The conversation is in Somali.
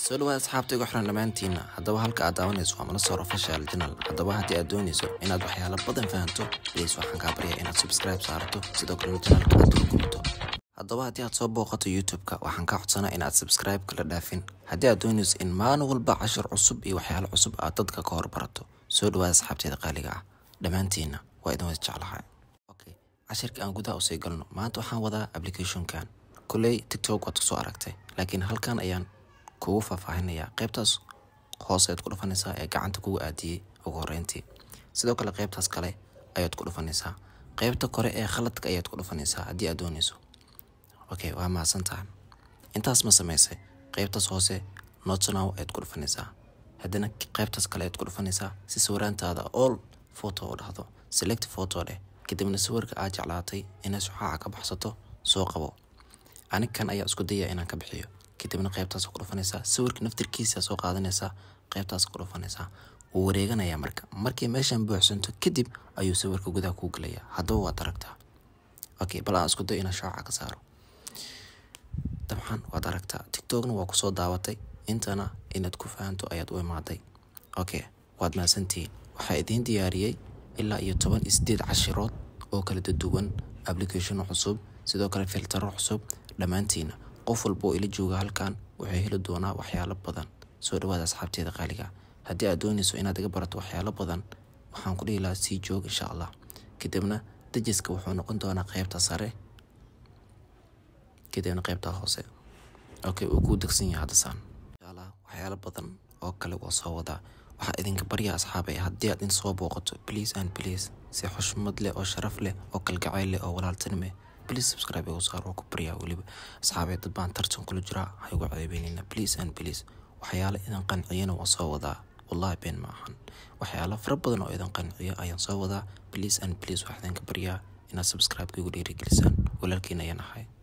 soo dhawaad asxaabtayga xiraan dhamaantiina haddaba halka aad daawanayso waa Mansoor Official Channel haddaba haddii aad doonayso inaad waxyaalo badan fahanto please waxaan kaa baryaa inaad subscribe saarto sidoo kale channelka aad rukumato haddaba haddii aad soo booqato YouTube-ka waxaan kaa codsanaa inaad subscribe kala dhaafin haddii aad doonayso in maalin walba cashar cusub iyo waxyaalo cusub aad dadka ka hor barato soo dhawaad asxaabtayda qaaliga ah dhamaantiina waa idin wada jeclahay okay cashirka aan gudaha u sii galno maanta waxaan wadaa application-kan kulay TikTok waad soo aragtay laakiin halkan ayaan kugu faahfaahinaya qaybtaas hoose aad ku dhufanaysaa ee gacanta kugu aadiyay ugu horeyntii sidoo kale qaybtaas kale ayaad ku dhufanaysaa qaybta kore ee khaladka ayaad ku dhufanaysaa haddii aad doonayso okay waa mahadsantahay intaas ma samaysay qaybtaas hoose not now ayaad ku dhufanaysaa haddana qaybtaas kale ayaad ku dhufanaysaa si sawiraantaada all photo oo dhahdo select photo leh kadibna sawirka aad jeclaatay inaad shucaaca ka baxsato soo qabo anigan ayaa isku dayaya inaan ka bixiyo kadibna qaybtaas ku dhufanaysaa sawirka naftirkiisa soo qaadanaysaa qaybtaas ku dhufanaysaa uu wareeganaya markii meeshan buuxsanto kadib ayuu sawirka gudaha ku galaya haddaba waad aragtaa okay bal aan isku dayo inaan shaaca ka saaro dabcan waad aragtaa TikTokna waa ku soo daawatay intana inaad ku fahanto ayaad u imaaday okay waad mahadsantihiin waxaa idiin diyaariyay ilaa iyo 18 cashirood oo kala duwan application cusub sidoo kale filtero cusub dhamaantiina qof walba ila jooga halkan wuxuu heli doonaa waxyaalo badan soo dhawaad asxaabteeda qaaliga haddii aad doonayso inaad iga barato waxyaalo badan waxaan ku dhihi lahaa sii joog insha Allah kadibna dajiska wuxuu noqon doonaa qaybta sare kadibna qaybta hoose okay uu ku dagsan yahay hadasaan insha Allah waxyaalo badan oo kale oo soo wada waxa idinka barya asxaabay haddii aad in soo booqato please and please si xushmad leh oo sharaf leh oo kalgacayl leh oo walaaltinimo please subscribe oo saaro ku bariya waliba asxaabay dad baan tartan kula jira ha igu caawiyeena please and please waxyaalo idan qanciyana waa soo wadaa wallahi been ma ahan waxyaalo fara badan oo idan qanciyo ayaan soo wadaa please and please waxaan ka bariya inaad subscribe ku dhiirigelisaan walaalkiina ayaan ahay